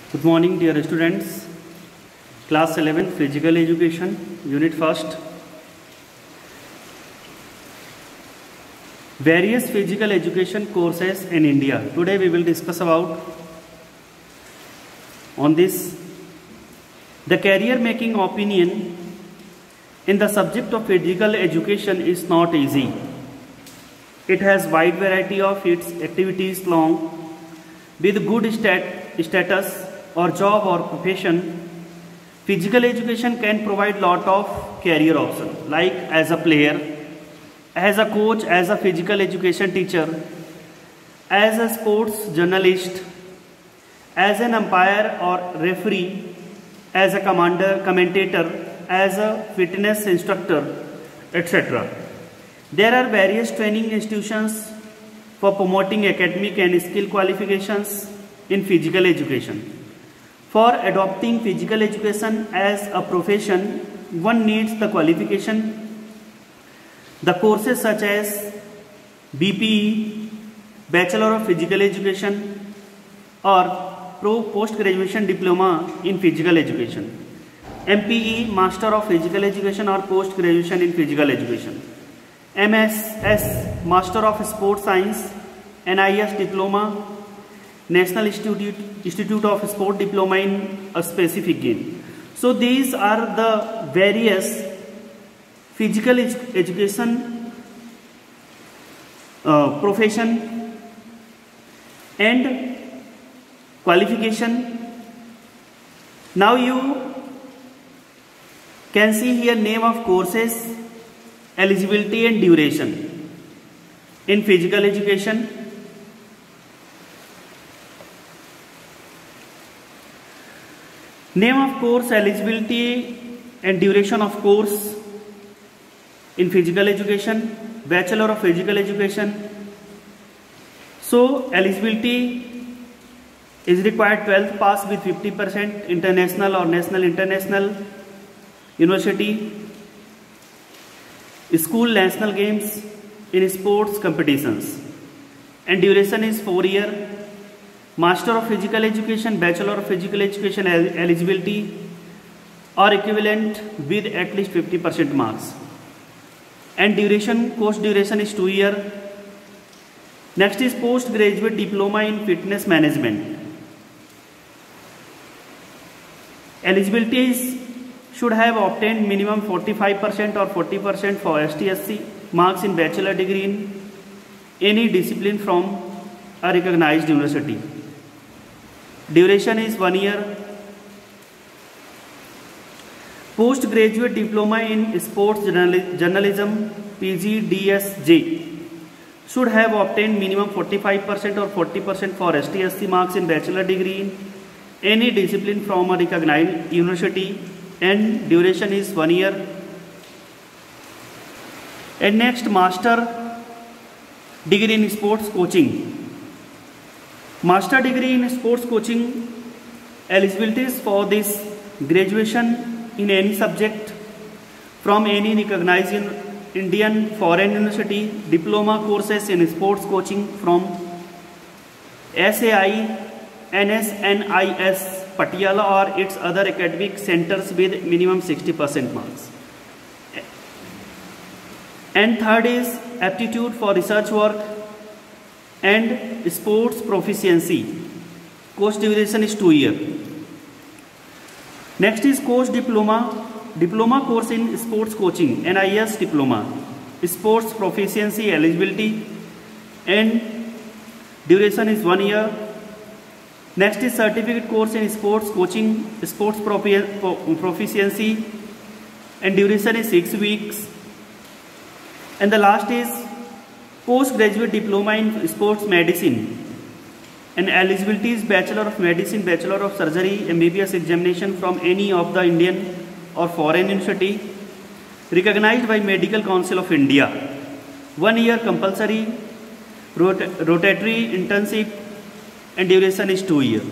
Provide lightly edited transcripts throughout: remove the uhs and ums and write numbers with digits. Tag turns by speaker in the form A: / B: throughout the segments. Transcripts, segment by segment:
A: Good morning, dear students. Class 11 Physical Education, Unit 1st. Various physical education courses in India. Today we will discuss about on this. The career making opinion in the subject of physical education is not easy. It has wide variety of its activities long with good status or job or profession. Physical education can provide lot of career options like as a player, as a coach, as a physical education teacher, as a sports journalist, as an umpire or referee, as a commentator, as a fitness instructor, etc. There are various training institutions for promoting academic and skill qualifications in physical education. For adopting physical education as a profession, one needs the qualification. The courses such as BPE, Bachelor of Physical Education, or Post-Graduation Diploma in Physical Education, MPE, Master of Physical Education or Post-Graduation in Physical Education, MSS, Master of Sports Science, NIS Diploma, National Institute of Sport Diploma in a specific game. So these are the various physical education profession and qualification. Now you can see here name of courses, eligibility and duration in physical education. Name of course, eligibility and duration of course in physical education, Bachelor of Physical Education. So eligibility is required 12th pass with 50% international or national international university, school national games in sports competitions, and duration is 4 years. Master of Physical Education, Bachelor of Physical Education eligibility or equivalent with at least 50% marks. And duration, course duration is 2 years. Next is Postgraduate Diploma in Fitness Management. Eligibility should have obtained minimum 45% or 40% for ST/SC marks in bachelor degree in any discipline from a recognized university. Duration is 1 year. Postgraduate Diploma in Sports Journalism PGDSJ should have obtained minimum 45% or 40% for ST/SC marks in bachelor degree in any discipline from a recognized university, and duration is 1 year. And next, Master Degree in Sports Coaching. Master degree in sports coaching, eligibilities for this graduation in any subject from any recognized Indian foreign university, diploma courses in sports coaching from SAI, NSNIS, Patiala or its other academic centers with minimum 60% marks. And third is aptitude for research work and sports proficiency. Course duration is 2 years. Next is course diploma course in sports coaching, NIS diploma, sports proficiency eligibility and duration is 1 year. Next is certificate course in sports coaching, sports proficiency and duration is 6 weeks. And the last is Postgraduate Diploma in Sports Medicine, and eligibility is Bachelor of Medicine, Bachelor of Surgery, MBBS examination from any of the Indian or foreign university recognized by Medical Council of India. 1 year compulsory, rotatory internship, and duration is 2 years.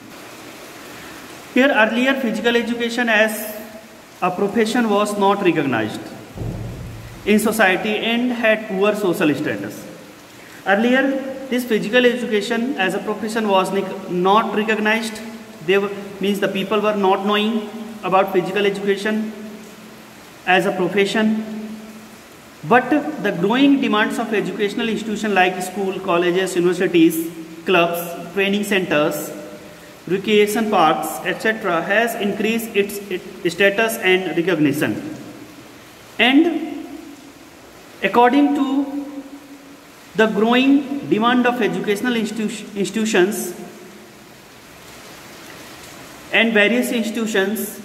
A: Here earlier physical education as a profession was not recognized in society and had poor social status. Earlier, this physical education as a profession was not recognized Means the people were not knowing about physical education as a profession. But the growing demands of educational institutions like school, colleges, universities, clubs, training centers, recreation parks, etc. has increased its status and recognition. And according to the growing demand of educational institutions and various institutions,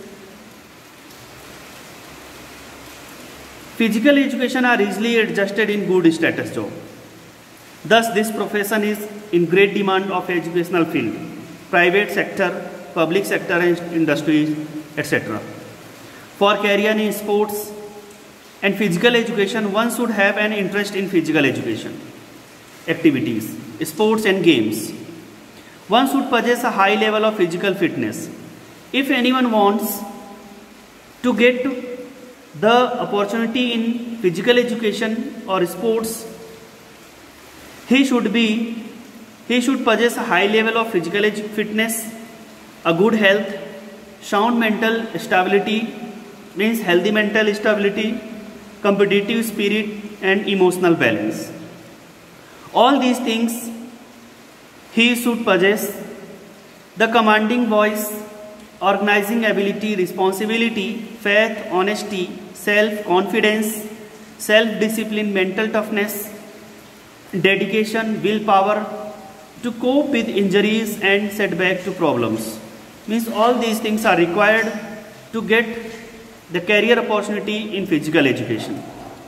A: physical education are easily adjusted in good status job. Thus, this profession is in great demand of educational field, private sector, public sector and industries, etc. For career in sports and physical education, one should have an interest in physical education activities, sports and games. One should possess a high level of physical fitness. If anyone wants to get the opportunity in physical education or sports, he should possess a high level of physical fitness, a good health, sound mental stability, means healthy mental stability, competitive spirit and emotional balance. All these things he should possess: the commanding voice, organizing ability, responsibility, faith, honesty, self-confidence, self-discipline, mental toughness, dedication, willpower to cope with injuries and setback to problems. Means all these things are required to get the career opportunity in physical education.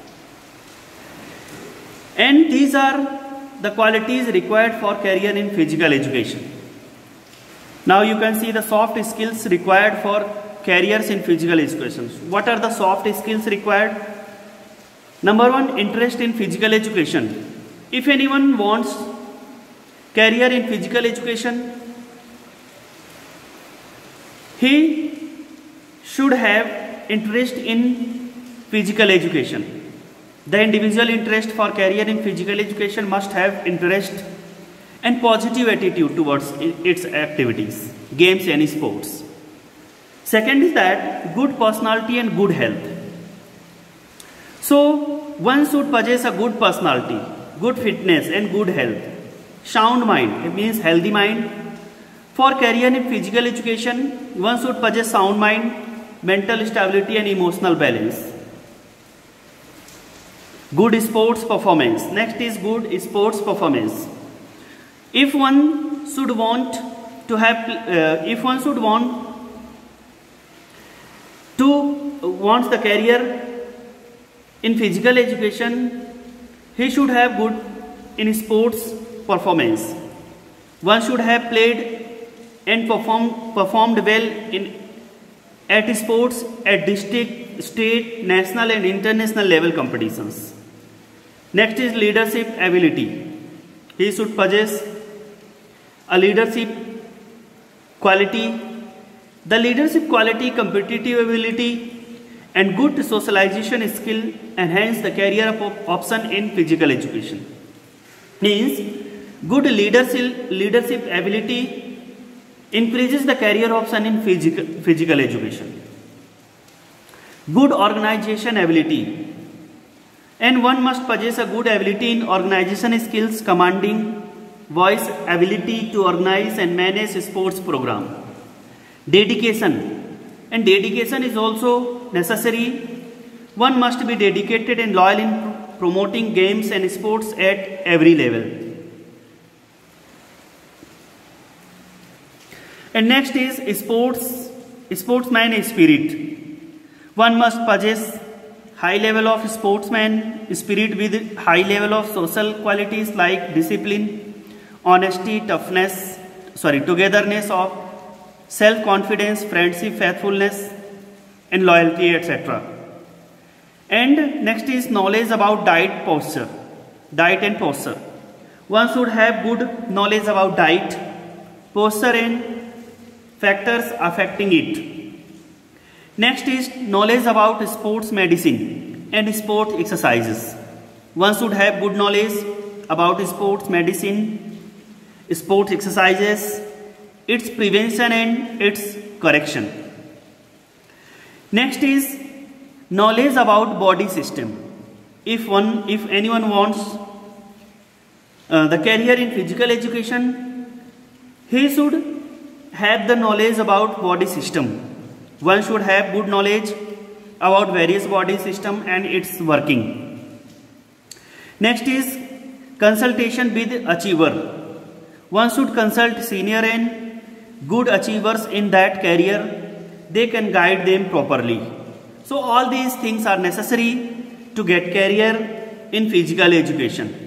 A: And these are the qualities required for career in physical education. Now you can see the soft skills required for careers in physical education. What are the soft skills required? Number one, interest in physical education. If anyone wants career in physical education, he should have interest in physical education. The individual interest for career in physical education must have interest and positive attitude towards its activities, games and sports. Second is that good personality and good health. So one should possess a good personality, good fitness and good health. Sound mind, it means healthy mind. For career in physical education, one should possess sound mind, mental stability and emotional balance. Good sports performance. Next is good sports performance. If one should want the career in physical education, he should have good in sports performance. One should have played and performed well at sports at district, state, national and international level competitions. Next is leadership ability. He should possess a leadership quality. The leadership quality, competitive ability and good socialization skill enhance the career option in physical education. Means good leadership ability increases the career option in physical education. Good organization ability. And one must possess a good ability in organization skills, commanding voice, ability to organize and manage sports program. Dedication. And dedication is also necessary. One must be dedicated and loyal in promoting games and sports at every level. And next is sportsman spirit. One must possess high level of sportsman spirit with high level of social qualities like discipline, honesty, togetherness of self-confidence, friendship, faithfulness and loyalty, etc. And next is knowledge about diet and posture. One should have good knowledge about diet, posture and factors affecting it. Next is knowledge about sports medicine and sport exercises. One should have good knowledge about sports medicine, sports exercises its prevention and its correction. Next is knowledge about body system. If anyone wants the career in physical education, he should have the knowledge about body system. One should have good knowledge about various body system and its working. Next is consultation with achiever. One should consult senior and good achievers in that career. They can guide them properly. So all these things are necessary to get career in physical education.